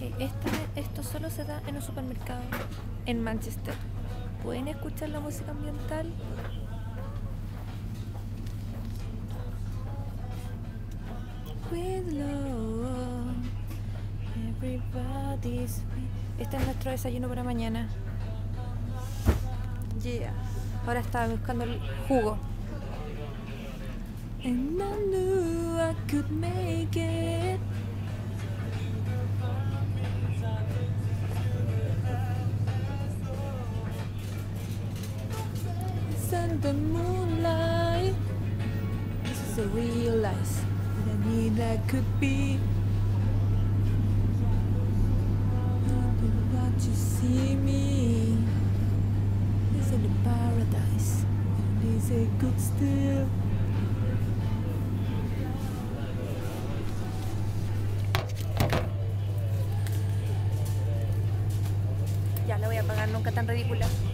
Ok, esto solo se da en un supermercado en Manchester. ¿Pueden escuchar la música ambiental? With love, everybody's... Este es nuestro desayuno para mañana. Yeah. Ahora estaba buscando el jugo. And I knew I could make it. And the moonlight. This is a realize that I need I could be. Don't you see me? This is the paradise. And it's a good still. Ya la voy a pagar, nunca tan ridícula.